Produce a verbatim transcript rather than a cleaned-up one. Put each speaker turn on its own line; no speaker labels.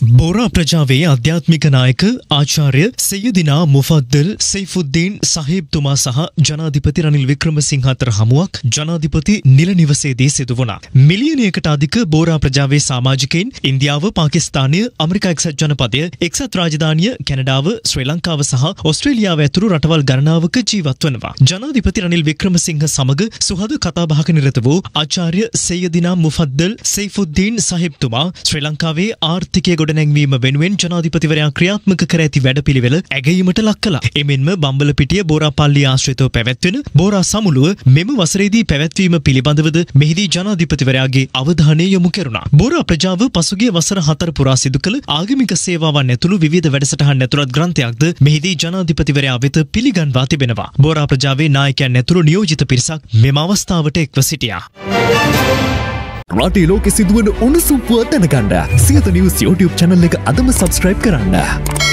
බෝරා ප්‍රජාවේ ආධ්‍යාත්මික නායක ආචාර්ය සය්‍යදිනා මුෆද්දල් සයිෆුද්දීන් සහීබ්තුමා සහ ජනාධිපති රනිල් වික්‍රමසිංහ අතර හමුවක් ජනාධිපති නිල නිවසේදී සිදු වුණා. මිලියනයකට අධික බෝරා ප්‍රජාවේ සමාජිකයින් ඉන්දියාව, පාකිස්තානය, ඇමරිකා එක්සත් ජනපදය, එක්සත් රාජධානිය, කැනඩාව, ශ්‍රී ලංකාව සහ ඕස්ට්‍රේලියාව ඇතුළු රටවල් ගණනාවක ජීවත් වනවා. ජනාධිපති රනිල් වික්‍රමසිංහ සමග සුහද කතාබහක නිරත වූ ආචාර්ය සය්‍යදිනා මුෆද්දල් සයිෆුද්දීන් සහීබ්තුමා ශ්‍රී ලංකාවේ ආර්ථිකය ගොඩනැංවීම වෙනුවෙන් ජනාධිපතිවරයා ක්‍රියාත්මක කර ඇති වැඩපිළිවෙල ඇගයීමට ලක් කළා. එමෙන්ම බම්බලපිටිය බෝරාපල්ලිය ආශ්‍රිතව පැවැත්වෙන බෝරා සමුළුව මෙම වසරේදී පැවැත්වීම පිළිබඳවද මෙහිදී ජනාධිපතිවරයාගේ අවධානය යොමු කෙරුණා. බෝරා ප්‍රජාව පසුගිය වසර හතර පුරා සිදු කළ ආගමික සේවාවන් ඇතුළු විවිධ වැඩසටහන් ඇතුළත් ග්‍රන්ථයක්ද මෙහිදී ජනාධිපතිවරයා වෙත පිළිගන්වා තිබෙනවා. බෝරා ප්‍රජාවේ නායකයන් ඇතුළු නියෝජිත පිරිසක් මෙම අවස්ථාවට එක්ව සිටියා.
රටේ ලෝකෙ සිදුවන උණුසුම් පුවත් දැනගන්න සියත නිවුස් YouTube channel එක අදම subscribe කරන්න.